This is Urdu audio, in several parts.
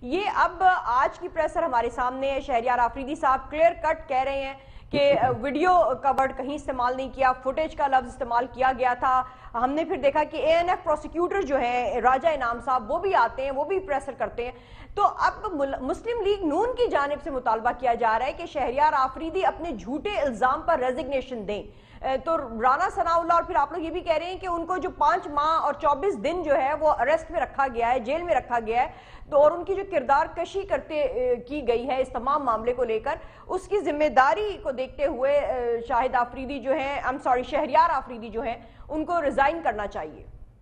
یہ اب آج کی پریسر ہمارے سامنے ہے. شہریار آفریدی صاحب کلیئر کٹ کہہ رہے ہیں کہ ویڈیو کا ورڈ کہیں استعمال نہیں کیا, فوٹیج کا لفظ استعمال کیا گیا تھا. ہم نے پھر دیکھا کہ اے این ایف پروسیکیوٹر جو ہے راجہ انعام صاحب, وہ بھی آتے ہیں, وہ بھی پریسر کرتے ہیں. تو اب مسلم لیگ نون کی جانب سے مطالبہ کیا جا رہا ہے کہ شہریار آفریدی اپنے جھوٹے الزام پر ریزگنیشن دیں. تو رانا ثناء اللہ, اور پھر آپ لوگ یہ بھی کہہ رہے ہیں کہ ان کو جو 5 ماہ اور 24 دن جو ہے وہ اریسٹ میں رکھا گیا ہے, جیل میں رکھا گیا ہے, تو اور ان کی جو کردار کشی کی گئی ہے اس تمام معاملے کو لے کر, اس کی ذمہ داری کو دیکھتے ہوئے شاہد آفریدی جو ہیں, شہریار آفریدی جو ہیں, ان کو ریزائن کرنا چاہیے.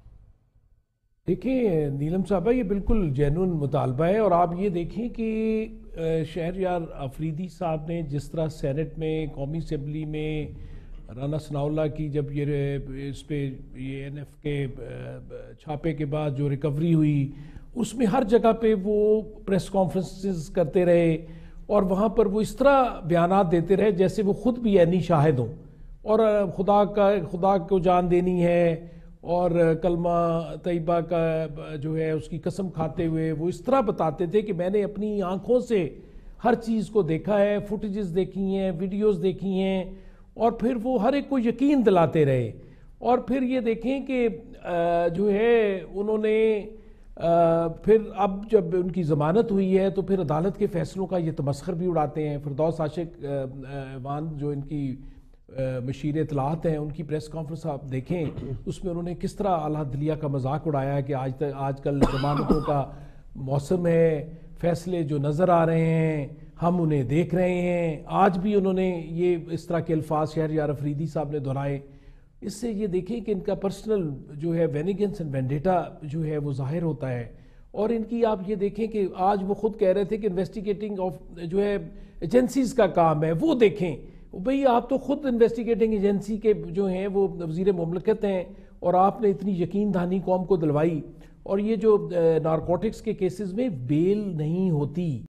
دیکھیں نیلم صاحبہ, یہ بالکل جینون مطالبہ ہے. اور آپ یہ دیکھیں کہ شہریار آفریدی صاحب نے جس طرح سینٹ میں, قومی اسمبلی میں رانا ثناء اللہ کی جب یہ اس پہ یہ این ایف کے چھاپے کے بعد جو ریکوری ہوئی, اس میں ہر جگہ پہ وہ پریس کانفرنسز کرتے رہے اور وہاں پر وہ اس طرح بیانات دیتے رہے جیسے وہ خود بھی عینی شاہد ہوں, اور خدا کو جان دینی ہے اور کلمہ طیبہ کا جو ہے اس کی قسم کھاتے ہوئے وہ اس طرح بتاتے تھے کہ میں نے اپنی آنکھوں سے ہر چیز کو دیکھا ہے, فوٹیجز دیکھی ہیں, ویڈیوز دیکھی ہیں, اور پھر وہ ہر ایک کو یقین دلاتے رہے. اور پھر یہ دیکھیں کہ جو ہے انہوں نے پھر اب جب ان کی ضمانت ہوئی ہے تو پھر عدالت کے فیصلوں کا یہ تمسخر بھی اڑاتے ہیں. فردوس عاشق ایوان جو ان کی مشیر اطلاعات ہیں, ان کی پریس کانفرنس آپ دیکھیں, اس میں انہوں نے کس طرح اعلیٰ دلیہ کا مذاق اڑایا ہے کہ آج کل ضمانتوں کا موسم ہے, فیصلے جو نظر آ رہے ہیں ہم انہیں دیکھ رہے ہیں. آج بھی انہوں نے یہ اس طرح کے الفاظ شہریار آفریدی صاحب نے دہرائے. اس سے یہ دیکھیں کہ ان کا پرسنل جو ہے وینیگنس اینڈ وینڈیٹا جو ہے وہ ظاہر ہوتا ہے. اور ان کی آپ یہ دیکھیں کہ آج وہ خود کہہ رہے تھے کہ انویسٹیگیٹنگ جو ہے ایجنسیز کا کام ہے, وہ دیکھیں. بھئی آپ تو خود انویسٹیگیٹنگ ایجنسی کے جو ہیں وہ وزیر مملکت ہیں, اور آپ نے اتنی یقین دہانی قوم کو دلوائی. اور یہ جو نارکوٹکس کے کیسز میں بیل نہیں ہوتی.